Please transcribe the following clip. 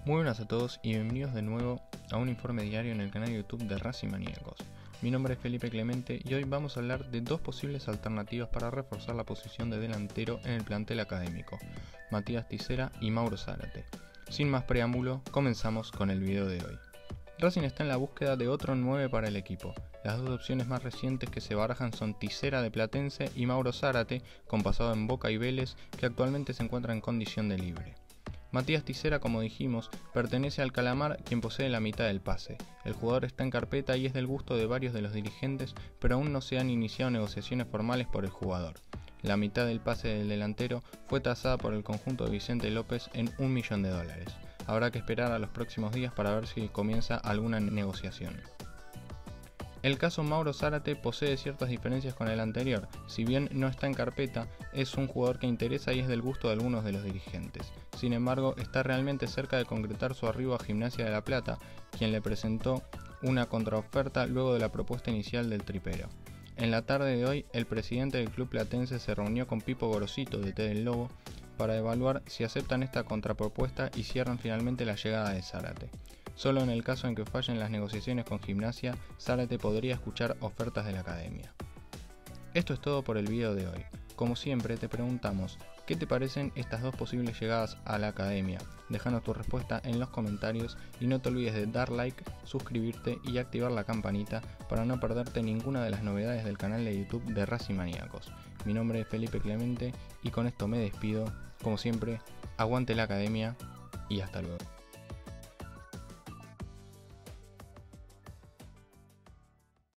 Muy buenas a todos y bienvenidos de nuevo a un informe diario en el canal de YouTube de Racing Maníacos. Mi nombre es Felipe Clemente y hoy vamos a hablar de dos posibles alternativas para reforzar la posición de delantero en el plantel académico, Matías Tisera y Mauro Zárate. Sin más preámbulo, comenzamos con el video de hoy. Racing está en la búsqueda de otro 9 para el equipo. Las dos opciones más recientes que se barajan son Tisera de Platense y Mauro Zárate, con pasado en Boca y Vélez, que actualmente se encuentra en condición de libre. Matías Tisera, como dijimos, pertenece al Calamar, quien posee la mitad del pase. El jugador está en carpeta y es del gusto de varios de los dirigentes, pero aún no se han iniciado negociaciones formales por el jugador. La mitad del pase del delantero fue tasada por el conjunto de Vicente López en $1 millón. Habrá que esperar a los próximos días para ver si comienza alguna negociación. El caso Mauro Zárate posee ciertas diferencias con el anterior. Si bien no está en carpeta, es un jugador que interesa y es del gusto de algunos de los dirigentes. Sin embargo, está realmente cerca de concretar su arribo a Gimnasia de La Plata, quien le presentó una contraoferta luego de la propuesta inicial del tripero. En la tarde de hoy, el presidente del club platense se reunió con Pipo Gorosito, DT del Lobo, para evaluar si aceptan esta contrapropuesta y cierran finalmente la llegada de Zárate. Solo en el caso en que fallen las negociaciones con Gimnasia, Zárate podría escuchar ofertas de la academia. Esto es todo por el video de hoy. Como siempre te preguntamos, ¿qué te parecen estas dos posibles llegadas a la academia? Déjanos tu respuesta en los comentarios y no te olvides de dar like, suscribirte y activar la campanita para no perderte ninguna de las novedades del canal de YouTube de Racing Maníacos. Mi nombre es Felipe Clemente y con esto me despido. Como siempre, aguante la academia y hasta luego.